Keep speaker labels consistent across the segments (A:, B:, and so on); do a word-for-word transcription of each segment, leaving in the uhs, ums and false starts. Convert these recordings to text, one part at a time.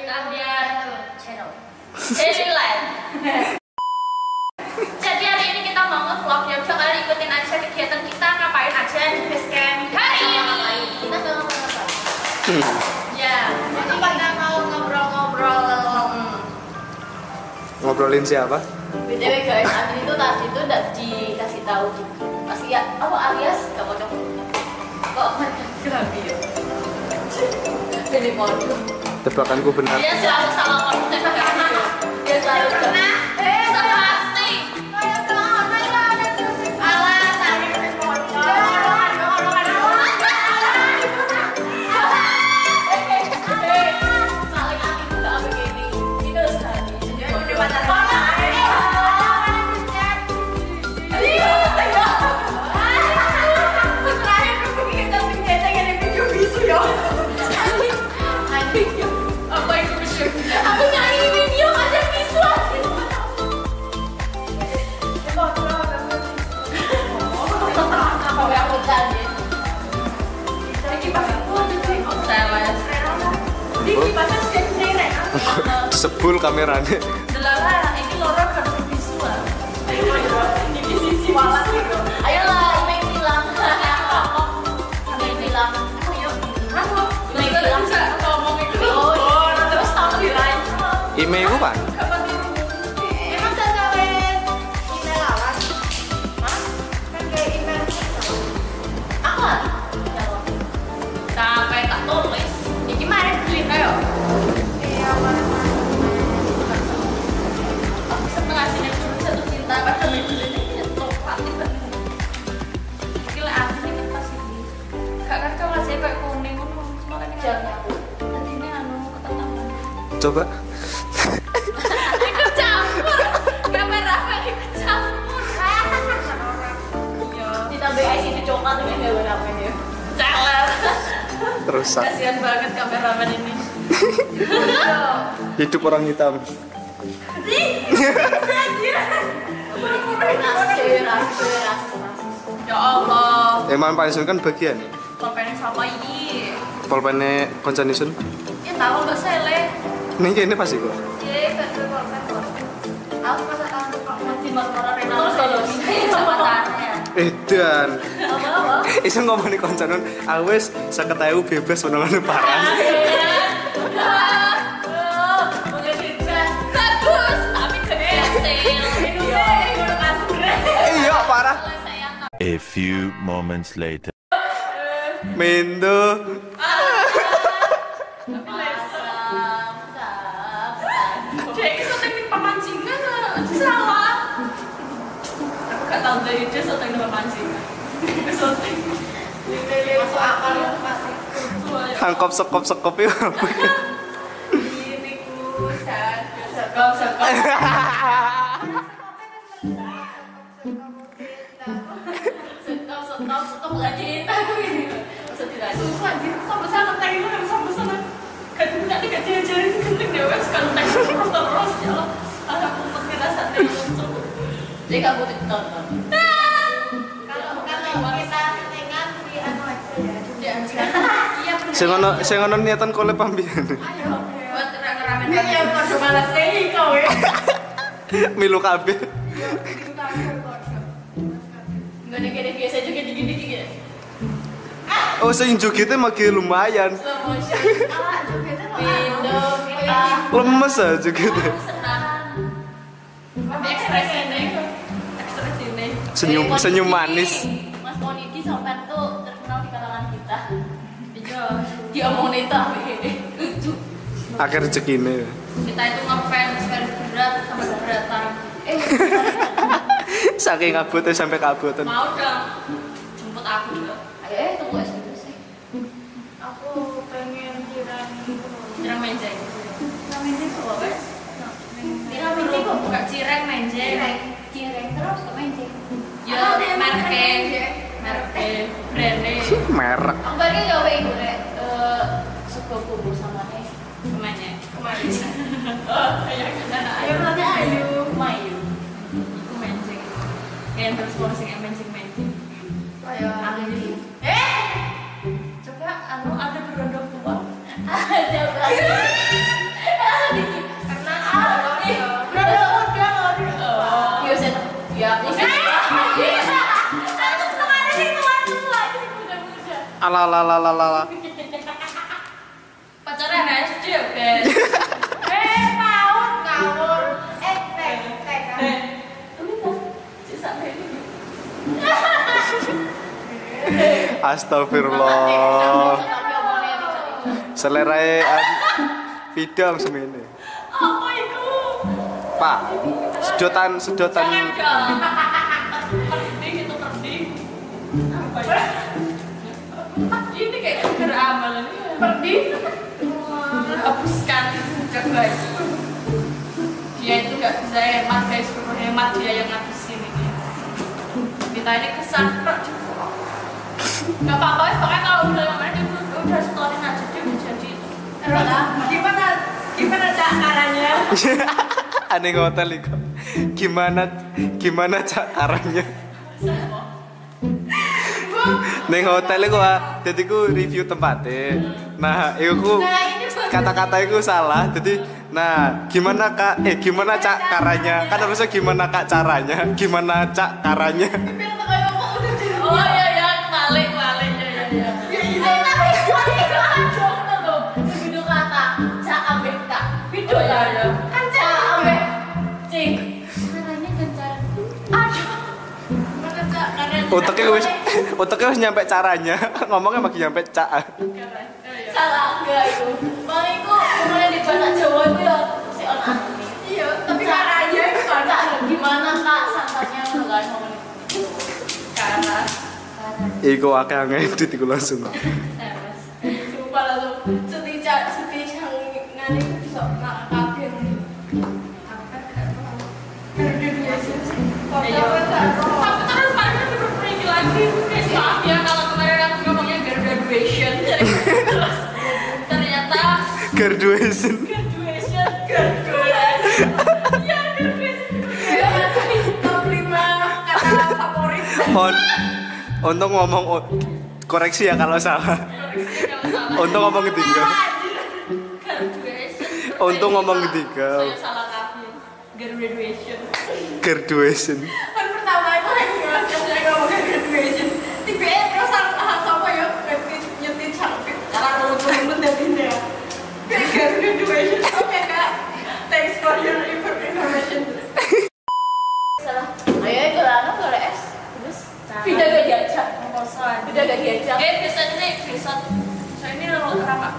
A: Ambiar channel Daily Jadi hari ini kita mau nge-vlog ya, udah kalian ikutin aja kegiatan kita ngapain aja di basecamp hari ini. Kita mau ngapain? Ya, jadi kita mau ngobrol-ngobrol.
B: Ngobrolin siapa?
A: B T W guys, Amin itu tadi itu udah dikasih tahu pasti ya, apa alias gak mau coba kok ganti ya jadi modul
B: tebakanku benar.
A: Dia selalu salah konsep karena dia selalu pernah eh pasti kayak bilang alah tadi aku nyanyi video ngajak visual gitu. Apa yang aku tadi? Lagi pas aku sih teles. Di kipasan sendiri.
B: Sebul kameranya.
A: Delala ini loro harus visual. Ini sisi malah gitu. Ayolah, Ime bilang. Ime bilang. Ayo. Kamu. Ime bilang ngomong itu. Terus tahu di lain.
B: Ime itu Pak?
A: Emang saya kawin email lawan? Hah? Kan kayak email apa? Sampai tak tulis. Ini mana beli kayak? Iya mana? Aku seneng aslinya cuma satu cinta pada beli-beli ini topat itu. Gila asli kita pasti beli. Gak kan kau ngasih kayak kuning ngono, cuma kan jamnya aku. Tadi ini anu ketetapan.
B: Coba.
A: Ikut campur. Kamera apa ikut campur? Iya. Ditambah I C di coklat dengan gak apa ya. Celer.
B: Rusak.
A: Kasihan banget kameramen ini.
B: Hidup orang hitam.
A: Rasis, rasis, rasis. Ya Allah.
B: Emang Pak kan bagian.
A: Pulpennya siapa ini?
B: Pulpennya koncan Isun.
A: Ya tahu nggak sele.
B: Nih ini pasti kok.
A: Iya, kan pulpen kok. Aku pas tahu kok mati marmara Rena. Terus kalau ini jembatannya.
B: Edan.
A: Apa-apa?
B: Isun ngomong di koncanan, awes seketahu bebas menolak parah.
A: Bagus, tapi kehasil.
B: Iya parah.
C: A few moments later.
B: Mendo.
A: Dek, itu teknik pemancingan salah. Aku gak tahu dari dia so teknik pemancingan. Syuting. Masuk akal pasti.
B: Hangkop sekop sekop itu.
A: Ini ku sekop sekop. Sekop sekop sekop lagi aku ini. Masa tidak susu anjir sama sama teknik lu sama sama. Kan tidak diajarin penting deh wes kan teknik terus terus ya. Ada kumpet ngerasa teknik. Jadi kamu tonton. Kalau kalau kita settingan di anu aja ya. Iya benar.
B: Sing ono sing ono niatan kolep pambian.
A: Ayo buat rame-rame. Iya kode malah sih kau ya.
B: Milu kabeh.
A: Enggak ada gede biasa juga gini-gini gitu.
B: Oh, sing jogetnya makin lumayan.
A: Slow motion. Ah, jogetnya Window kita.
B: Lemes aja jogetnya.
A: Senang. Tapi ekspresi ini, ekspresi ini.
B: Senyum senyum manis.
A: Mas Monidi sampai tuh terkenal di kalangan kita. Iya, dia omongin itu apa ini? Lucu.
B: Akhir rezekine.
A: Kita itu ngefans garis berat sama beratan. Eh,
B: Saking kabutnya sampai kabutan.
A: mau dong jemput aku juga. Ayo, eh tunggu es dulu sih.
D: Aku pengen kirang
A: Cireng menjeng.
D: Cireng menjeng kok wes?
A: Cireng menjeng kok bukan cireng menjeng.
D: Cireng, cireng terus ke menjeng.
A: Ya, merke, merke, brandnya.
B: Merek.
A: Aku baru nyoba itu deh, suka bubur sama nih kemana? Kemana? Oh, kayak mana? Ayo nanti ayo, mayu. Aku menjeng. Kayak terus porsi yang menjeng menjeng.
D: Kayak
A: Aku eh, coba anu ada berondong tua.
D: ada berarti.
B: Alalalala.
A: Pacarnya S D ya, guys.
D: Eh, paut ngawur. Eh, tek, tek.
A: Eh, ini kan si sampai ini.
B: Astagfirullah. Selerae video semene.
A: Apa itu?
B: Pak, sedotan sedotan
A: Jangan dong. Perdi itu perdi. Apa ya? Ini kayak gara amalan. Perdi. Hapuskan juga guys. Dia itu nggak bisa hemat guys, perlu hemat dia yang ngabisin ini. Kita ini kesantrok juga. Gak apa-apa, pokoknya kalau udah kemarin itu udah storin aja dia udah jadi.
D: Terus gimana gimana caranya?
B: aneh hotel itu. Gimana gimana caranya? Neng hotel iku ah, dadi ku review tempatnya. Nah, iku kata-kata iku salah. Jadi, nah, gimana Kak? Eh, gimana Cak caranya? Kan harusnya gimana Kak caranya? Gimana Cak caranya?
A: Oh iya ya, balik balik ya ya ya.
D: Ya tapi itu ada tuh. Video kata cak ambek kak. Video
A: Oh iya ya.
D: kan cak ambek cik. Caranya dan cara. Aduh. Mana cak caranya?
B: Uteknya wis uteknya wis nyampe caranya. Ngomongnya makin nyampe Cak.
D: Salah enggak itu. Bang iku mulai di bahasa Jawa itu ya si on asli. Iya, tapi caranya itu kan gimana kak santannya kan ngomong itu.
A: Karena
B: Iku akeh ngedit iku langsung.
D: Sumpah langsung setica setica ngane bisa nak kabeh.
A: tapi terus mereka diperbaiki lagi. Guys, maaf ya kalau kemarin aku ngomongnya graduation. Jadi terus ternyata
B: Graduation.
A: graduation, graduation. Ya graduation.
D: Ya masih top lima kata favorit.
B: On, untung ngomong oh, koreksi ya kalau salah.
A: Kalau salah.
B: Untung ngomong ketiga.
A: Graduation.
B: Untung ngomong ketiga.
A: Saya salah kaki. Graduation.
B: Graduation.
D: Kan pertama itu lagi saya ngomongin graduation. Tiba-tiba terus ah sama ya nyetin cantik. Cara nurut-nurut dari dia. Graduation. Oke kak. Thanks for your information. Salah. Ayo itu lah, no boleh es. Terus. Tidak gak diajak. Tidak gak diajak.
A: Eh, bisa nih, bisa. Saya ini lalu apa?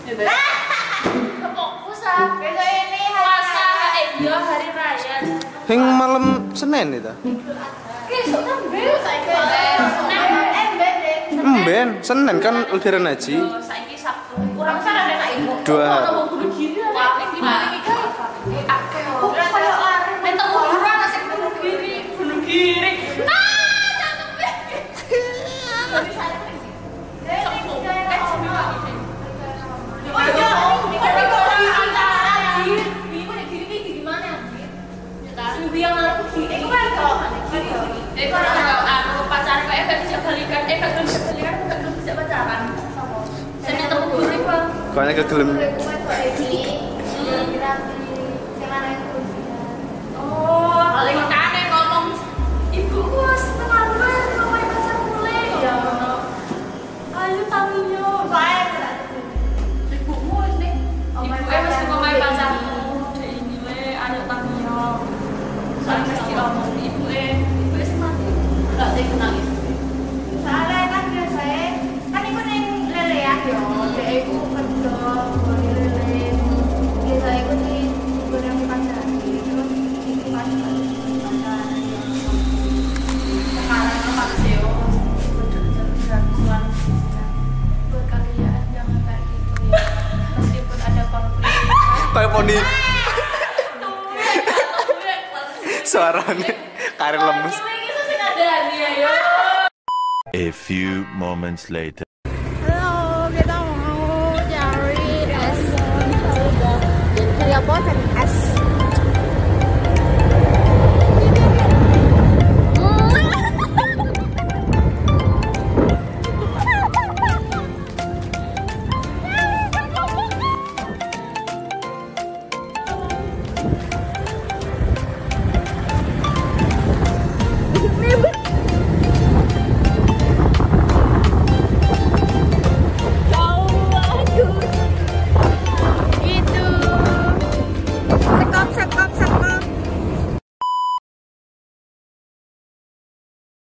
D: Fokus ah. Besok ini
A: Puasa, eh iya hari raya.
B: Hing malam Senin itu.
D: besok kan besok saya kira. Eh bede.
B: Emben, Senin kan lebaran haji.
A: Oh, saiki Sabtu.
D: Kurang sana ada nak ibu.
B: Dua hari.
D: Mau bunuh diri.
A: Wah, ini gimana nih, Kak?
D: Eh akeh. Kurang kayak lari.
A: Eh, temu buruan asik bunuh diri, bunuh diri. Ah, cakep deh.
D: Jadi saya pergi. Eh
A: Sepuh.
D: ini kayak
A: Eh, sini
D: orang.
A: lagi.
D: Oh iya, ini kan di orang acara anjir. Ibu nih gini gini gimana anjir? Seminggu yang lalu gini. Itu kan kalau ada gini.
A: Eh, kalau aku pacaran kayak gak bisa balikan, eh gak bisa balikan, gak bisa pacaran. Saya temu guru bang.
B: Kayaknya kegelem.
A: Oh, paling makanya ngomong ibu bos setengah dua ngomong pacar mulai. Ya, ayo tamiyo. Ibumu ini, ibu eh mesti ngomong pacarmu. Dek ini le, ayo tamiyo. Soalnya mesti ngomong ibu eh, ibu eh semati.
D: Enggak sih nangis. Soalnya kan biasanya kan iku ning lelean yo, dek iku kerja ngene lele. Biasa iku di goreng pacar terus iki pacar.
A: Sekarang apa sih? Gratusan. Buat kalian jangan kayak gitu ya. Meskipun ada konflik.
B: Kayak poni suaranya karir lemes.
A: Ini sih ada dia ya.
C: A few moments later.